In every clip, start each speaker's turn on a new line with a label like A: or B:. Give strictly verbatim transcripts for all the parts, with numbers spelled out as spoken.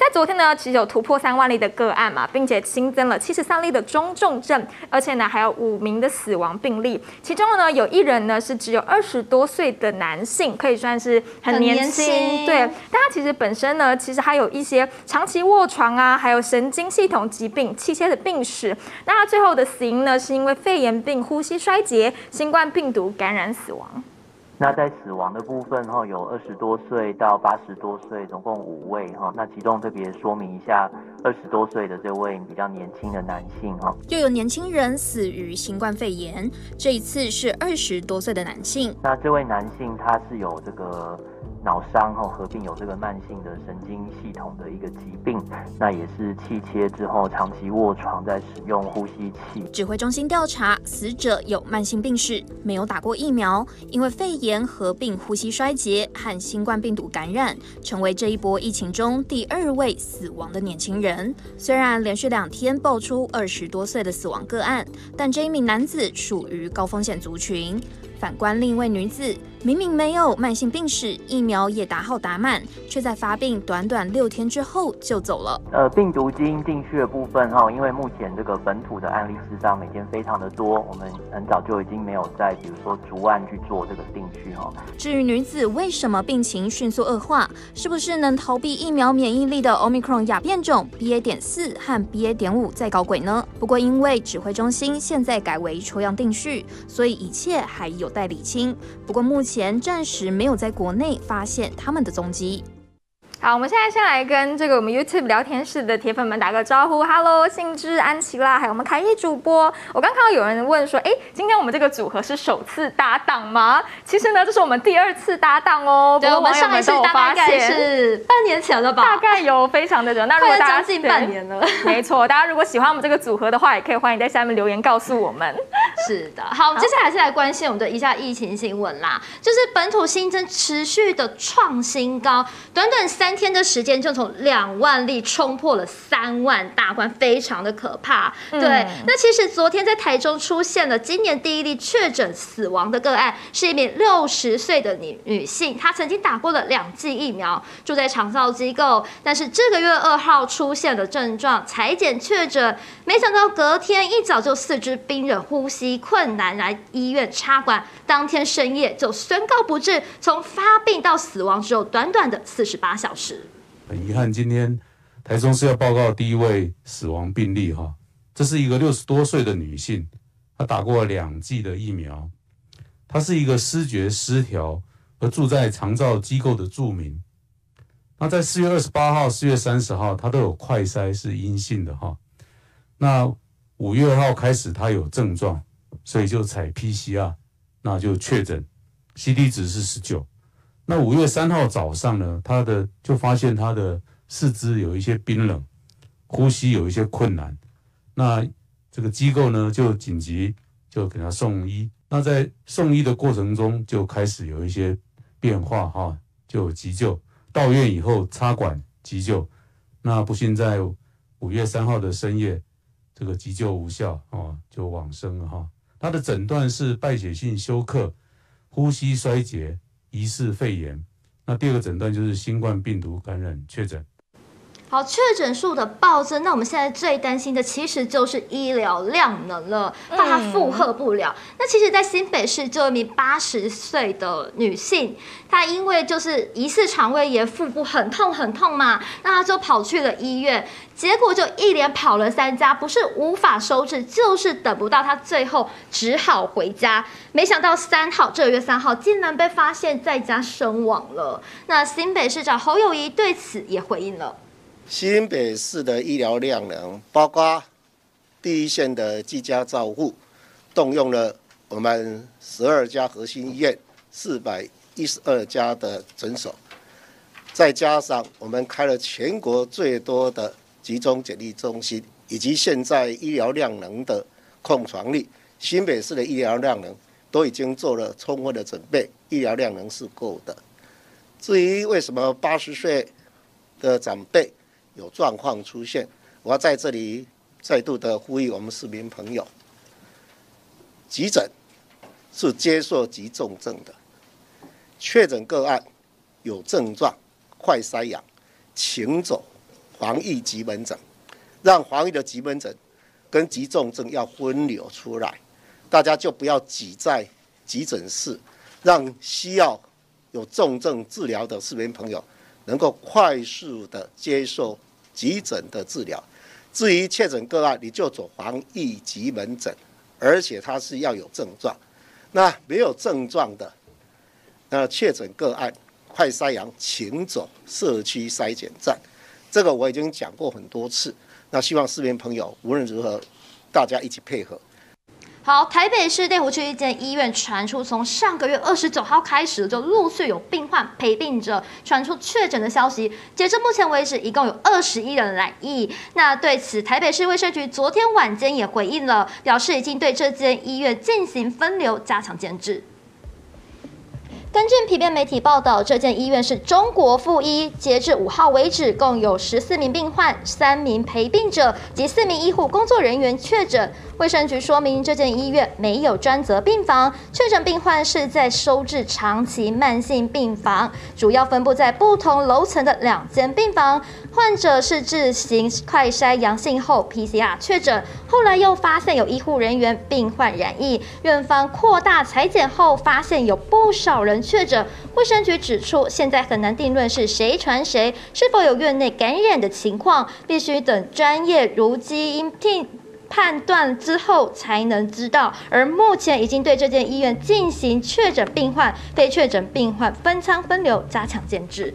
A: 在昨天呢，其实有突破三万例的个案嘛，并且新增了七十三例的中重症，而且呢还有五名的死亡病例，其中呢有一人呢是只有二十多岁的男性，可以算是很年轻，
B: 很年轻
A: 对，但他其实本身呢，其实还有一些长期卧床啊，还有神经系统疾病、器械的病史。那他最后的死因呢，是因为肺炎并呼吸衰竭、新冠病毒感染死亡。
C: 那在死亡的部分哈，有二十多岁到八十多岁，总共五位哈。那其中特别说明一下，二十多岁的这位比较年轻的男性哈，
D: 又有年轻人死于新冠肺炎，这一次是二十多岁的男性。
C: 那这位男性他是有这个脑伤后合并有这个慢性的神经系统的一个疾病，那也是气切之后长期卧床，在使用呼吸器。
D: 指挥中心调查，死者有慢性病史，没有打过疫苗，因为肺炎合并呼吸衰竭和新冠病毒感染，成为这一波疫情中第二位死亡的年轻人。虽然连续两天爆出二十多岁的死亡个案，但这一名男子属于高风险族群。反观另一位女子，明明没有慢性病史，疫苗也打好打满，却在发病短短六天之后就走了。
C: 呃，病毒基因定序的部分哈，因为目前这个本土的案例事实上每天非常的多，我们很早就已经没有在比如说逐案去做这个定序哈。
D: 至于女子为什么病情迅速恶化，是不是能逃避疫苗免疫力的 Omicron 亚变种 B A 点四和 B A 点五在搞鬼呢？不过因为指挥中心现在改为抽样定序，所以一切还有待理清。不过目前暂时没有在国内发现他们的踪迹。
A: 好，我们现在先来跟这个我们 YouTube 聊天室的铁粉们打个招呼 ，Hello， 信之、安琪拉，还有我们凯毅主播。我刚看到有人问说，哎，今天我们这个组合是首次搭档吗？其实呢，这是我们第二次搭档哦。
B: 对，我们上一次大概是半年前了吧？
A: 大概有非常的久。那如果大家
B: 将近半年了，
A: 没错，大家如果喜欢我们这个组合的话，也可以欢迎在下面留言告诉我们。
B: 是的，好，接下来是来关心我们的一下疫情新闻啦，就是本土新增持续的创新高，短短三天的时间就从两万例冲破了三万大关，非常的可怕。嗯、对，那其实昨天在台中出现了今年第一例确诊死亡的个案，是一名六十岁的女女性，她曾经打过了两剂疫苗，住在长照机构，但是这个月二号出现了症状，采检确诊，没想到隔天一早就四肢冰冷，呼吸困难，来医院插管，当天深夜就宣告不治，从发病到死亡只有短短的四十八小时。
E: 很遗憾，今天台中市要报告第一位死亡病例哈，这是一个六十多岁的女性，她打过两剂的疫苗，她是一个思觉失调而住在长照机构的住民。那在四月二十八号、四月三十号，她都有快筛是阴性的哈。那五月二号开始，她有症状，所以就采 P C R， 那就确诊 ，C T 值是十九。那五月三号早上呢，他的就发现他的四肢有一些冰冷，呼吸有一些困难。那这个机构呢就紧急就给他送医。那在送医的过程中就开始有一些变化哈，就有急救。到院以后插管急救。那不幸在五月三号的深夜，这个急救无效哦，就往生了哈。他的诊断是败血性休克、呼吸衰竭。疑似肺炎，那第二个诊断就是新冠病毒感染确诊。
B: 好，确诊数的暴增，那我们现在最担心的其实就是医疗量能了，怕它负荷不了。嗯、那其实，在新北市就有一名八十岁的女性，她因为就是疑似肠胃炎，腹部很痛很痛嘛，那她就跑去了医院，结果就一连跑了三家，不是无法收治，就是等不到，她最后只好回家。没想到三号，这个月三号竟然被发现在家身亡了。那新北市长侯友宜对此也回应了。
F: 新北市的医疗量能，包括第一线的居家照护，动用了我们十二家核心医院、四百一十二家的诊所，再加上我们开了全国最多的集中检疫中心，以及现在医疗量能的控床率，新北市的医疗量能都已经做了充分的准备，医疗量能是够的。至于为什么八十岁的长辈有状况出现，我要在这里再度的呼吁我们市民朋友，急诊是接受急重症的，确诊个案有症状，快筛阳，请走防疫急门诊，让防疫的急门诊跟急重症要分流出来，大家就不要挤在急诊室，让需要有重症治疗的市民朋友能够快速的接受急诊的治疗。至于确诊个案，你就走防疫急门诊，而且它是要有症状。那没有症状的，那确诊个案快筛阳，请走社区筛检站。这个我已经讲过很多次。那希望市民朋友无论如何，大家一起配合。
B: 好，台北市内湖区一间医院传出，从上个月二十九号开始，就陆续有病患陪病者传出确诊的消息。截至目前为止，一共有二十一人染疫。那对此，台北市卫生局昨天晚间也回应了，表示已经对这间医院进行分流，加强监制。根据皮鞭媒体报道，这间医院是中国附医，截至五号为止，共有十四名病患、三名陪病者及四名医护工作人员确诊。卫生局说明，这间医院没有专责病房，确诊病患是在收治长期慢性病房，主要分布在不同楼层的两间病房。患者是自行快筛阳性后 P C R 确诊，后来又发现有医护人员病患染疫，院方扩大采检后发现有不少人确诊。卫生局指出，现在很难定论是谁传谁，是否有院内感染的情况，必须等专业如基因判断之后才能知道。而目前已经对这间医院进行确诊病患、非确诊病患分仓分流，加强监制。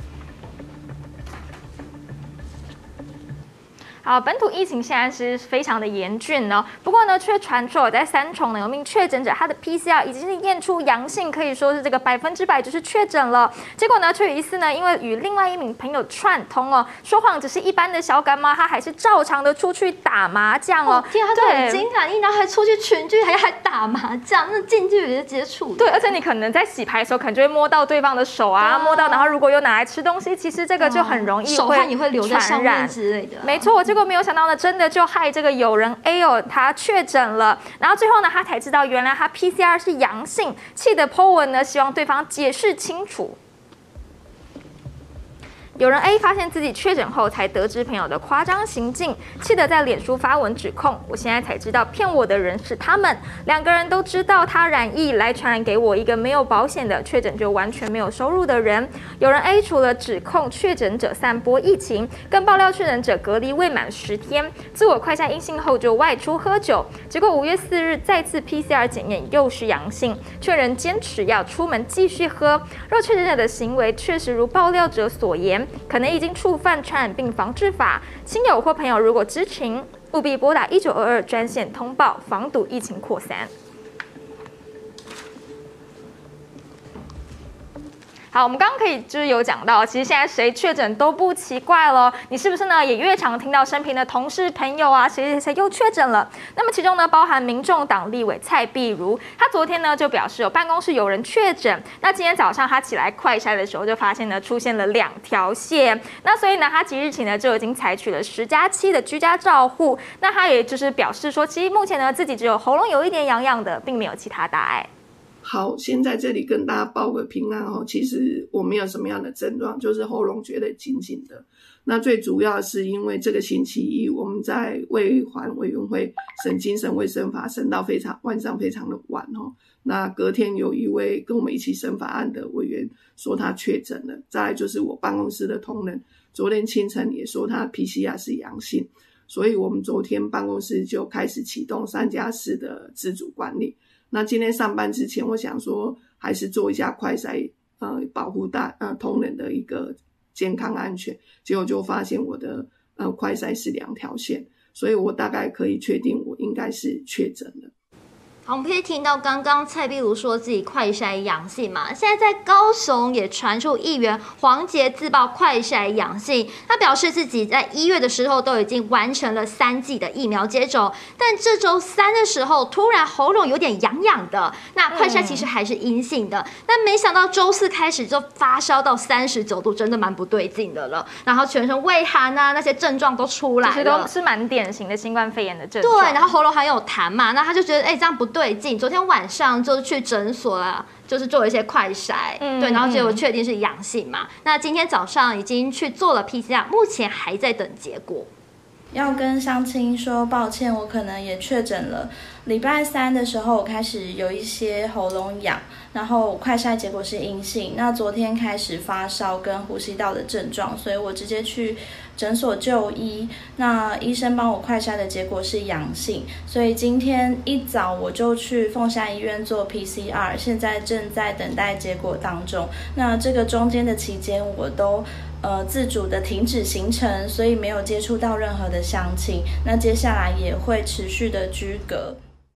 A: 好，本土疫情现在是非常的严峻呢，不过呢，却传出在三重呢有名确诊者，他的 P C R 已经是验出阳性，可以说是这个百分之百就是确诊了。结果呢，却疑似呢，因为与另外一名朋友串通哦，说谎只是一般的小感冒，他还是照常的出去打麻将哦。
B: 天啊，他很惊感，然后还出去群聚，还还打麻将，那近距离的接触。
A: 对，而且你可能在洗牌的时候，可能就会摸到对方的手啊，啊摸到，然后如果有拿来吃东西，其实这个就很容易
B: 手汗也会留在上面之类的。
A: 没错，结果没有想到呢，真的就害这个友人 A 哦，他确诊了，然后最后呢，他才知道原来他 P C R 是阳性，气得 po 文呢，希望对方解释清楚。有人 A 发现自己确诊后，才得知朋友的夸张行径，气得在脸书发文指控。我现在才知道骗我的人是他们，两个人都知道他染疫，来传染给我一个没有保险的确诊就完全没有收入的人。有人 A 除了指控确诊者散播疫情，更爆料确诊者隔离未满十天，自我快筛阴性后就外出喝酒，结果五月四日再次 P C R 检验又是阳性，却仍坚持要出门继续喝。若确诊者的行为确实如爆料者所言，可能已经触犯传染病防治法，亲友或朋友如果知情，务必拨打一九二二专线通报，防堵疫情扩散。好，我们刚刚可以就是有讲到，其实现在谁确诊都不奇怪了。你是不是呢？也越常听到身边的同事朋友啊，谁谁谁又确诊了？那么其中呢，包含民众党立委蔡壁如，他昨天呢就表示有办公室有人确诊。那今天早上他起来快筛的时候，就发现呢出现了两条线。那所以呢，他即日起呢就已经采取了十加七的居家照护。那他也就是表示说，其实目前呢自己只有喉咙有一点痒痒的，并没有其他大碍。
G: 好，先在这里跟大家报个平安哦。其实我没有什么样的症状，就是喉咙觉得紧紧的。那最主要是因为这个星期一我们在卫环委员会审精神卫生法，审到非常晚上非常的晚哦。那隔天有一位跟我们一起审法案的委员说他确诊了，再来就是我办公室的同仁，昨天清晨也说他 P C R 是阳性，所以我们昨天办公室就开始启动三加四的自主管理。那今天上班之前，我想说还是做一下快筛，呃，保护大呃同仁的一个健康安全。结果就发现我的呃快筛是两条线，所以我大概可以确定我应该是确诊了。
B: 好，我们可以听到刚刚蔡壁如说自己快筛阳性嘛，现在在高雄也传出议员黄捷自曝快筛阳性，他表示自己在一月的时候都已经完成了三剂的疫苗接种，但这周三的时候突然喉咙有点痒痒的，那快筛其实还是阴性的，但没想到周四开始就发烧到三十九度，真的蛮不对劲的了，然后全身畏寒啊那些症状都出来了，
A: 其实都是蛮典型的新冠肺炎的症状。
B: 对，然后喉咙还有痰嘛，那他就觉得哎、欸、这样不对。 对劲，昨天晚上就去诊所了，就是做了一些快筛，嗯、对，然后结果确定是阳性嘛。那今天早上已经去做了 P C R， 目前还在等结果。
H: 要跟乡亲说抱歉，我可能也确诊了。礼拜三的时候，我开始有一些喉咙痒，然后快筛结果是阴性。那昨天开始发烧跟呼吸道的症状，所以我直接去诊所就医。那医生帮我快筛的结果是阳性，所以今天一早我就去凤山医院做 P C R， 现在正在等待结果当中。那这个中间的期间，我都呃自主的停止行程，所以没有接触到任何的乡亲。那接下来也会持续的居隔。